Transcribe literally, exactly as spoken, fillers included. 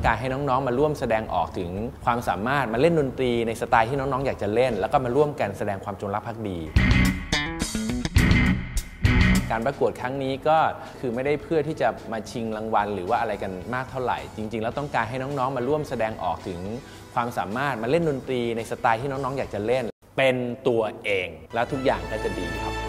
การให้น้องๆมาร่วมแสดงออกถึงความสามารถมาเล่นดนตรีในสไตล์ที่น้องๆอยากจะเล่นแล้วก็มาร่วมกันแสดงความจงรักภักดีการประกวดครั้งนี้ก็คือไม่ได้เพื่อที่จะมาชิงรางวัลหรือว่าอะไรกันมากเท่าไหร่จริงๆแล้วต้องการให้น้องๆมาร่วมแสดงออกถึงความสามารถมาเล่นดนตรีในสไตล์ที่น้องๆอยากจะเล่นเป็นตัวเองแล้วทุกอย่างก็จะดีครับ